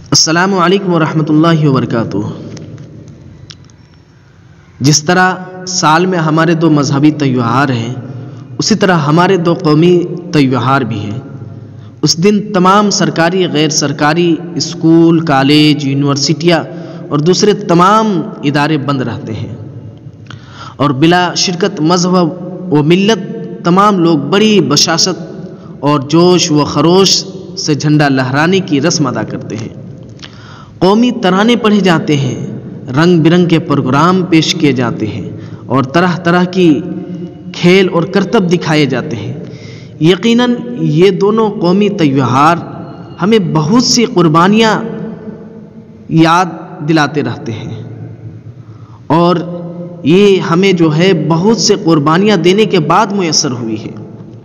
السلام علیکم ورحمۃ اللہ وبرکاتہ۔ جس طرح سال میں ہمارے دو مذہبی تہوار ہیں، اسی طرح ہمارے دو قومی تہوار بھی ہیں۔ اس دن تمام سرکاری غیر سرکاری اسکول، کالج، یونیورسٹیاں اور دوسرے تمام ادارے بند رہتے ہیں، اور بلا شرکت مذہب و ملت تمام لوگ بڑی بشاشت اور جوش و خروش سے جھنڈا لہرانے کی رسم ادا کرتے ہیں۔ قومی ترانے پڑھے جاتے ہیں، رنگ برنگ کے پروگرام پیش کیے جاتے ہیں، اور طرح طرح کی کھیل اور کرتب دکھائے جاتے ہیں۔ یقیناً یہ دونوں قومی تہوار ہمیں بہت سی قربانیاں یاد دلاتے رہتے ہیں، اور یہ ہمیں جو ہے بہت سے قربانیاں دینے کے بعد میسر ہوئی ہے۔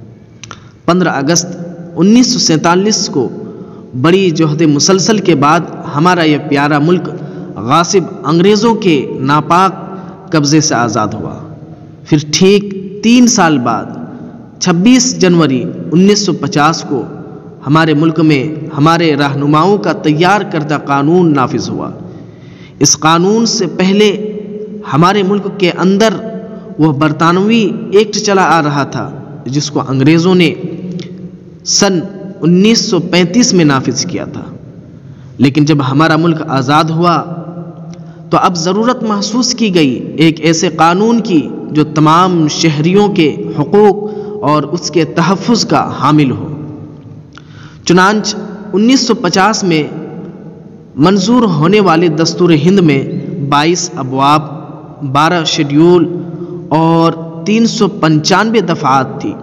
15 اگست 1947 کو بڑی جہد مسلسل کے بعد ہمارا یہ پیارا ملک غاصب انگریزوں کے ناپاک قبضے سے آزاد ہوا۔ پھر ٹھیک 3 سال بعد 26 جنوری 1950 کو ہمارے ملک میں ہمارے رہنماؤں کا تیار کردہ قانون نافذ ہوا۔ اس قانون سے پہلے ہمارے ملک کے اندر وہ برطانوی ایکٹ چلا آ رہا تھا، جس کو انگریزوں نے سن 1935 میں نافذ کیا تھا۔ لیکن جب ہمارا ملک آزاد ہوا تو اب ضرورت محسوس کی گئی ایک ایسے قانون کی جو تمام شہریوں کے حقوق اور اس کے تحفظ کا حامل ہو۔ چنانچہ 1950 میں منظور ہونے والے دستور ہند میں 22 ابواب، 12 شیڈیول اور 395 دفعات تھی۔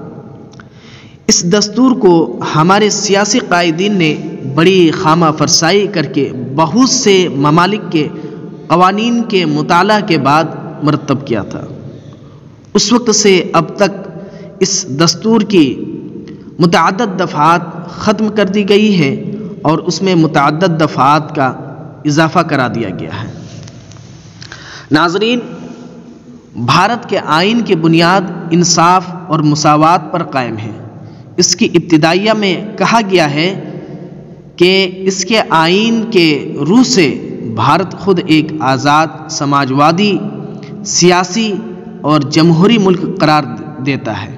اس دستور کو ہمارے سیاسی قائدین نے بڑی خامہ فرسائی کر کے بہت سے ممالک کے قوانین کے مطالعہ کے بعد مرتب کیا تھا۔ اس وقت سے اب تک اس دستور کی متعدد دفعات ختم کر دی گئی ہیں، اور اس میں متعدد دفعات کا اضافہ کرا دیا گیا ہے۔ ناظرین، بھارت کے آئین کی بنیاد انصاف اور مساوات پر قائم ہے۔ اس کی ابتدائیہ میں کہا گیا ہے کہ اس کے آئین کے روح سے بھارت خود ایک آزاد سماجوادی، سیاسی اور جمہوری ملک قرار دیتا ہے۔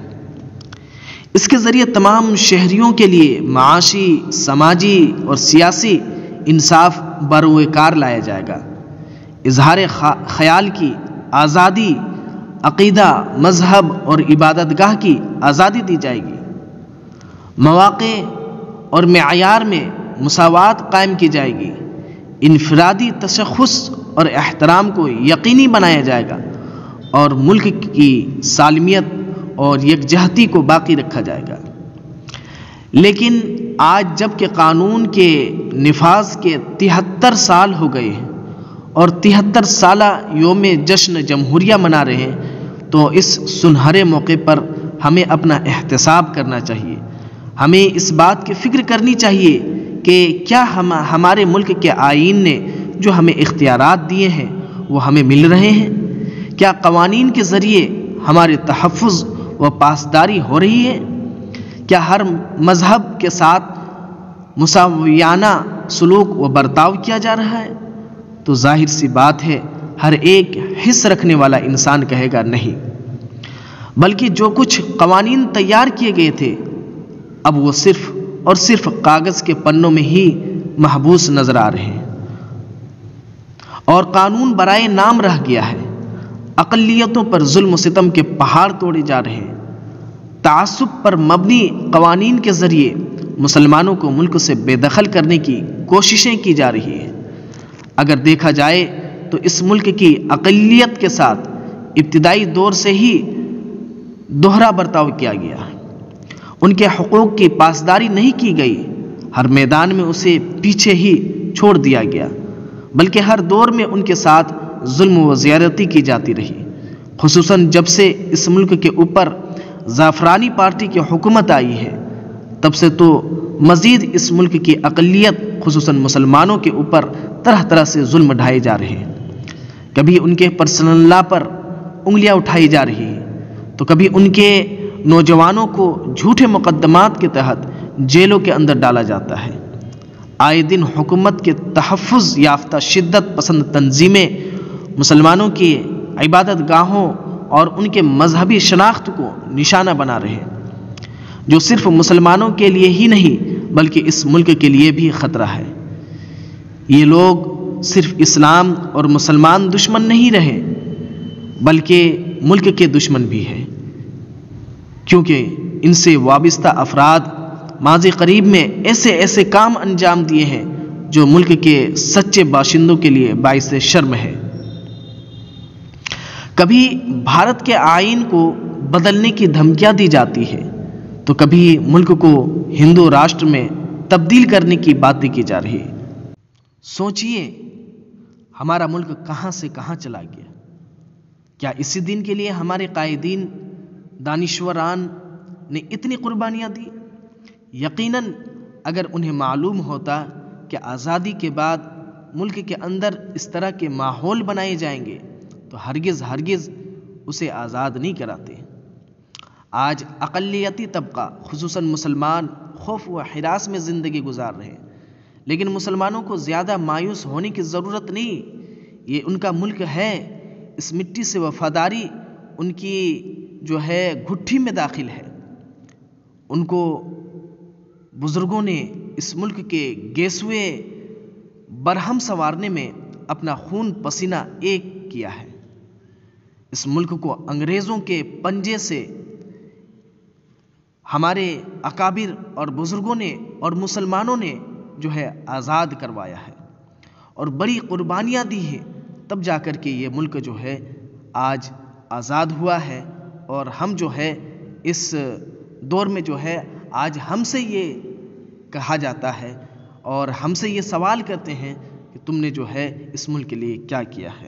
اس کے ذریعے تمام شہریوں کے لیے معاشی، سماجی اور سیاسی انصاف بروئے کار لایا جائے گا۔ اظہار خیال کی آزادی، عقیدہ، مذہب اور عبادت گاہ کی آزادی دی جائے گی۔ مواقع اور معیار میں مساوات قائم کی جائے گی۔ انفرادی تشخص اور احترام کو یقینی بنایا جائے گا، اور ملک کی سالمیت اور یکجہتی کو باقی رکھا جائے گا۔ لیکن آج جب کہ قانون کے نفاذ کے 73 سال ہو گئے ہیں اور 73 سالہ یوم جشن جمہوریہ منا رہے ہیں، تو اس سنہرے موقع پر ہمیں اپنا احتساب کرنا چاہیے۔ ہمیں اس بات کی فکر کرنی چاہیے کہ کیا ہمارے ملک کے آئین نے جو ہمیں اختیارات دیے ہیں وہ ہمیں مل رہے ہیں؟ کیا قوانین کے ذریعے ہمارے تحفظ و پاسداری ہو رہی ہے؟ کیا ہر مذہب کے ساتھ مساویانہ سلوک و برتاؤ کیا جا رہا ہے؟ تو ظاہر سی بات ہے، ہر ایک حص رکھنے والا انسان کہے گا نہیں، بلکہ جو کچھ قوانین تیار کیے گئے تھے اب وہ صرف اور صرف کاغذ کے پنوں میں ہی محبوس نظر آ رہے ہیں، اور قانون برائے نام رہ گیا ہے۔ اقلیتوں پر ظلم و ستم کے پہاڑ توڑے جا رہے ہیں۔ تعصب پر مبنی قوانین کے ذریعے مسلمانوں کو ملک سے بے دخل کرنے کی کوششیں کی جا رہی ہیں۔ اگر دیکھا جائے تو اس ملک کی اقلیت کے ساتھ ابتدائی دور سے ہی دوہرا برتاؤ کیا گیا ہے۔ ان کے حقوق کی پاسداری نہیں کی گئی، ہر میدان میں اسے پیچھے ہی چھوڑ دیا گیا، بلکہ ہر دور میں ان کے ساتھ ظلم و زیادتی کی جاتی رہی۔ خصوصاً جب سے اس ملک کے اوپر زعفرانی پارٹی کی حکومت آئی ہے، تب سے تو مزید اس ملک کی اقلیت خصوصاً مسلمانوں کے اوپر طرح طرح سے ظلم ڈھائے جا رہے ہیں۔ کبھی ان کے پرسنل لا پر انگلیاں اٹھائی جا رہی ہیں، تو کبھی ان کے نوجوانوں کو جھوٹے مقدمات کے تحت جیلوں کے اندر ڈالا جاتا ہے۔ آئے دن حکومت کے تحفظ یافتہ شدت پسند تنظیمیں مسلمانوں کی عبادت گاہوں اور ان کے مذہبی شناخت کو نشانہ بنا رہے ہیں، جو صرف مسلمانوں کے لیے ہی نہیں بلکہ اس ملک کے لیے بھی خطرہ ہے۔ یہ لوگ صرف اسلام اور مسلمان دشمن نہیں رہے بلکہ ملک کے دشمن بھی ہیں، کیونکہ ان سے وابستہ افراد ماضی قریب میں ایسے کام انجام دیے ہیں جو ملک کے سچے باشندوں کے لیے باعث شرم ہے۔ کبھی بھارت کے آئین کو بدلنے کی دھمکیاں دی جاتی ہے تو کبھی ملک کو ہندو راشٹر میں تبدیل کرنے کی باتیں کی جا رہی ہے۔ سوچئے ہمارا ملک کہاں سے کہاں چلا گیا۔ کیا اسی دن کے لیے ہمارے قائدین دانشوران نے اتنی قربانیاں دی؟ یقیناً اگر انہیں معلوم ہوتا کہ آزادی کے بعد ملک کے اندر اس طرح کے ماحول بنائے جائیں گے تو ہرگز اسے آزاد نہیں کراتے۔ آج اقلیتی طبقہ خصوصاً مسلمان خوف و ہراس میں زندگی گزار رہے ہیں، لیکن مسلمانوں کو زیادہ مایوس ہونے کی ضرورت نہیں۔ یہ ان کا ملک ہے، اس مٹی سے وفاداری ان کی جو ہے گھٹی میں داخل ہے۔ ان کو بزرگوں نے اس ملک کے گیسوئے برہم سنوارنے میں اپنا خون پسینہ ایک کیا ہے۔ اس ملک کو انگریزوں کے پنجے سے ہمارے اکابر اور بزرگوں نے اور مسلمانوں نے جو ہے آزاد کروایا ہے اور بڑی قربانیاں دی ہیں، تب جا کر کے یہ ملک جو ہے آج آزاد ہوا ہے۔ اور ہم جو ہے اس دور میں جو ہے آج ہم سے یہ کہا جاتا ہے اور ہم سے یہ سوال کرتے ہیں کہ تم نے جو ہے اس ملک کے لیے کیا کیا ہے،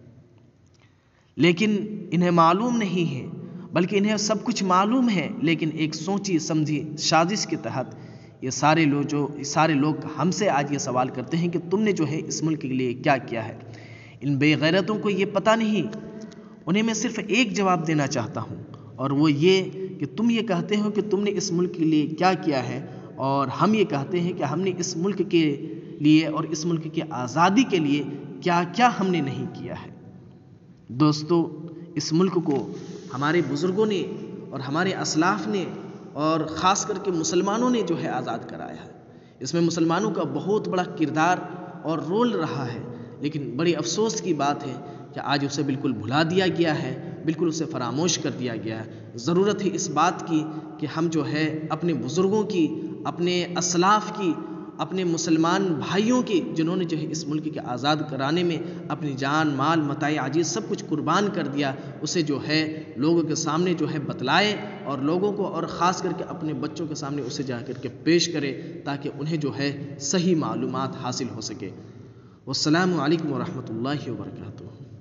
لیکن انہیں معلوم نہیں ہے، بلکہ انہیں سب کچھ معلوم ہے، لیکن ایک سوچی سمجھی سازش کے تحت یہ سارے لوگ ہم سے آج یہ سوال کرتے ہیں کہ تم نے جو ہے اس ملک کے لیے کیا کیا ہے۔ ان بے غیرتوں کو یہ پتہ نہیں، انہیں میں صرف ایک جواب دینا چاہتا ہوں، اور وہ یہ کہ تم یہ کہتے ہو کہ تم نے اس ملک کے لیے کیا کیا ہے، اور ہم یہ کہتے ہیں کہ ہم نے اس ملک کے لیے اور اس ملک کی آزادی کے لیے کیا کیا ہم نے نہیں کیا ہے۔ دوستو، اس ملک کو ہمارے بزرگوں نے اور ہمارے اسلاف نے اور خاص کر کے مسلمانوں نے جو ہے آزاد کرایا ہے۔ اس میں مسلمانوں کا بہت بڑا کردار اور رول رہا ہے، لیکن بڑی افسوس کی بات ہے کہ آج اسے بالکل بھلا دیا گیا ہے، بالکل اسے فراموش کر دیا گیا ہے۔ ضرورت ہے اس بات کی کہ ہم جو ہے اپنے بزرگوں کی، اپنے اسلاف کی، اپنے مسلمان بھائیوں کی، جنہوں نے جو ہے اس ملک کے آزاد کرانے میں اپنی جان، مال، متاع عزیز سب کچھ قربان کر دیا، اسے جو ہے لوگوں کے سامنے جو ہے بتلائے اور لوگوں کو اور خاص کر کے اپنے بچوں کے سامنے اسے جا کر کے پیش کرے تاکہ انہیں جو ہے صحیح معلومات حاصل ہو سکے۔ والسلام علیکم ورحمۃ اللہ وبرکاتہ۔